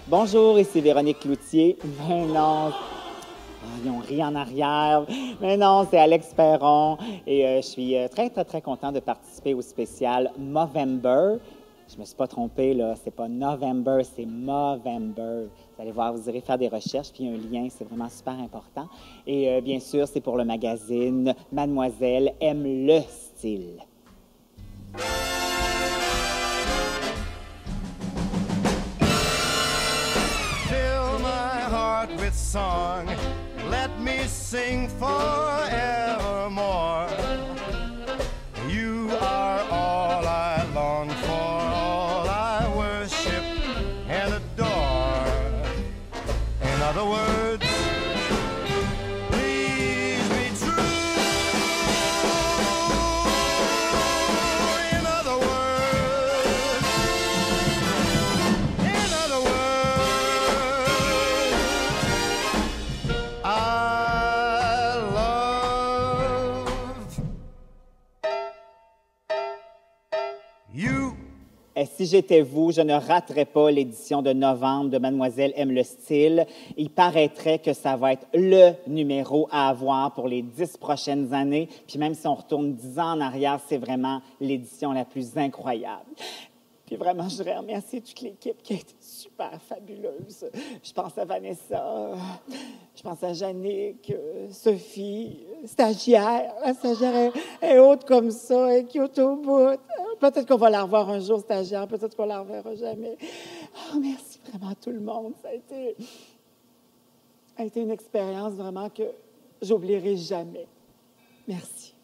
Bonjour, ici Véronique Cloutier. Mais non, ils ont ri en arrière. Mais non, c'est Alex Perron. Et je suis très content de participer au spécial Movember. Je me suis pas trompée, là. C'est pas November, c'est Movember. Vous allez voir, vous irez faire des recherches, puis il y a un lien, c'est vraiment super important. Et bien sûr, c'est pour le magazine Mademoiselle aime le style. Fill my heart with song, let me sing forevermore. You are all I long for, all I worship and adore. In other words, please be true. In other words, I love you. Et si j'étais vous, je ne raterais pas l'édition de novembre de Mademoiselle aime le style. Il paraîtrait que ça va être le numéro à avoir pour les 10 prochaines années. Puis même si on retourne 10 ans en arrière, c'est vraiment l'édition la plus incroyable. Puis vraiment, je voudrais remercier toute l'équipe qui a été super fabuleuse. Je pense à Vanessa, je pense à Yannick, Sophie, stagiaire. La stagiaire est haute comme ça, elle est cute au bout. Peut-être qu'on va la revoir un jour, stagiaire, peut-être qu'on la reverra jamais. Oh, merci vraiment à tout le monde. Ça a été une expérience vraiment que j'oublierai jamais. Merci.